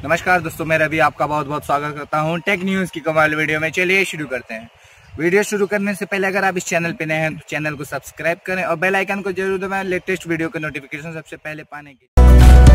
नमस्कार दोस्तों, मैं रवि आपका बहुत बहुत स्वागत करता हूं टेक न्यूज़ की कमाल वीडियो में। चलिए शुरू करते हैं। वीडियो शुरू करने से पहले अगर आप इस चैनल पे नए हैं तो चैनल को सब्सक्राइब करें और बेल आइकन को जरूर दबाएं लेटेस्ट वीडियो का नोटिफिकेशन सबसे पहले पाने के लिए।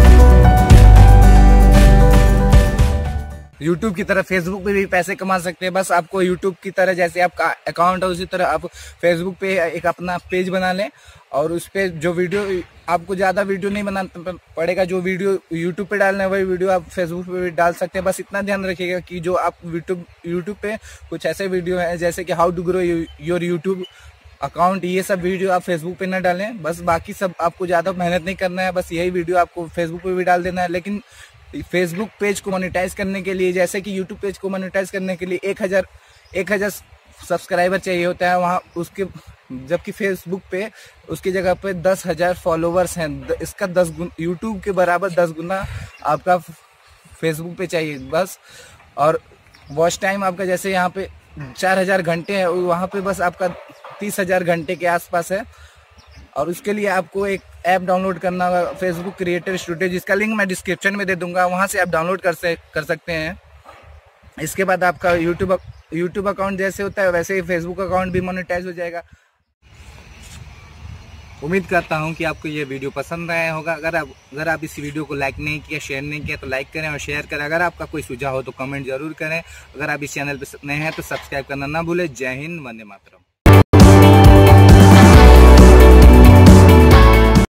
यूट्यूब की तरह फेसबुक पे भी पैसे कमा सकते हैं। बस आपको यूट्यूब की तरह जैसे आपका अकाउंट है उसी तरह आप फेसबुक पे एक अपना पेज बना लें और उस पे जो वीडियो आपको ज़्यादा वीडियो नहीं बनाना पड़ेगा। जो वीडियो यूट्यूब पे डालना है वही वीडियो आप फेसबुक पे भी डाल सकते हैं। बस इतना ध्यान रखिएगा कि जो आप यूट्यूब पे कुछ ऐसे वीडियो हैं जैसे कि how to grow your YouTube account, ये सब वीडियो आप फेसबुक पे ना डालें। बस बाकी सब आपको ज़्यादा मेहनत नहीं करना है, बस यही वीडियो आपको फेसबुक पे भी डाल देना है। लेकिन फेसबुक पेज को मोनेटाइज करने के लिए, जैसे कि यूट्यूब पेज को मोनेटाइज करने के लिए 1000 सब्सक्राइबर चाहिए होता है वहाँ उसके, जबकि फेसबुक पे उसकी जगह पे 10,000 फॉलोवर्स हैं। इसका 10 गुना यूट्यूब के बराबर 10 गुना आपका फेसबुक पे चाहिए बस। और वॉच टाइम आपका जैसे यहाँ पे 4000 घंटे है, वहाँ पे बस आपका 30,000 घंटे के आसपास है। और उसके लिए आपको एक ऐप डाउनलोड करना होगा, फेसबुक क्रिएटर स्टूडियो, जिसका लिंक मैं डिस्क्रिप्शन में दे दूंगा। वहाँ से आप डाउनलोड कर सकते हैं। इसके बाद आपका यूट्यूब अकाउंट जैसे होता है वैसे ही फेसबुक अकाउंट भी मोनेटाइज हो जाएगा। उम्मीद करता हूं कि आपको ये वीडियो पसंद आया होगा। अगर आप इस वीडियो को लाइक नहीं किया, शेयर नहीं किया तो लाइक करें और शेयर करें। अगर आपका कोई सुझाव हो तो कमेंट जरूर करें। अगर आप इस चैनल पर नए हैं तो सब्सक्राइब करना ना भूलें। जय हिंद, वंदे मातरम।